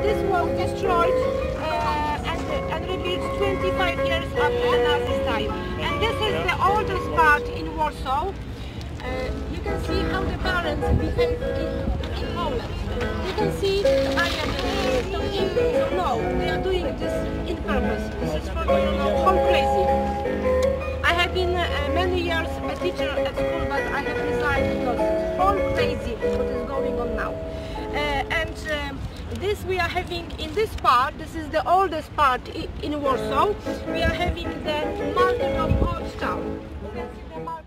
this was destroyed and rebuilt 25 years after the Nazi time. And this is the oldest part in Warsaw. You can see how the parents behave in Poland. You can see I am no, they are doing this in purpose. This is for how crazy. I have been many years a teacher at school, but I have resigned because all crazy what is going on now. This we are having in this part. This is the oldest part in Warsaw. We are having the market of Old Town. You can see the market.